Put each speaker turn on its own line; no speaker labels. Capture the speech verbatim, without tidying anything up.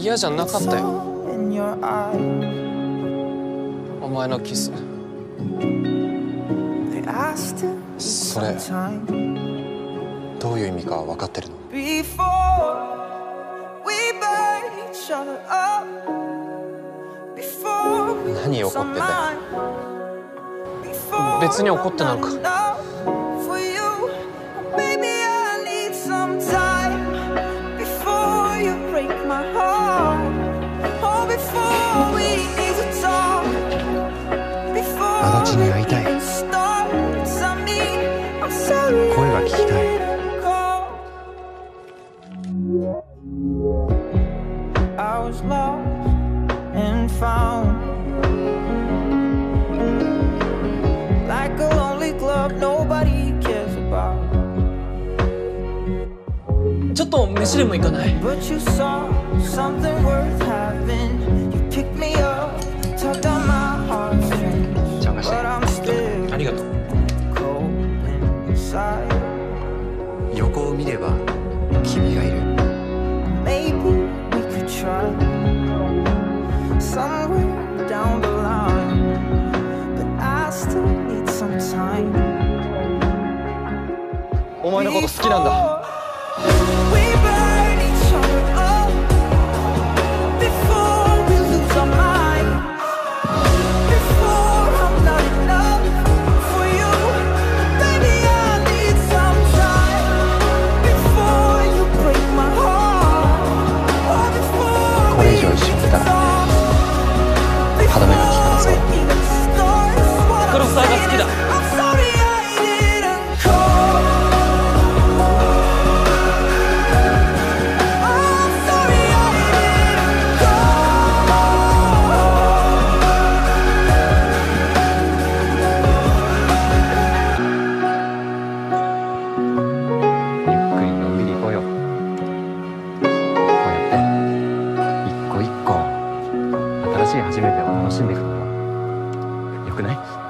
嫌じゃなかったよ。お前のキス。それどういう意味か分かってるの？何怒ってんだよ。別に怒ってなんか。
足立に会いたい。声が聞きたい。
ちょっと飯でも行かない？
邪魔して。
ありがとう。
横を見れば君がいる。
お前のこと好きなんだ。
これ以上一緒にいたら歯止めが効かなそう。
黒沢が好きだ。
新しい初めてを楽しんでいくのがよくない？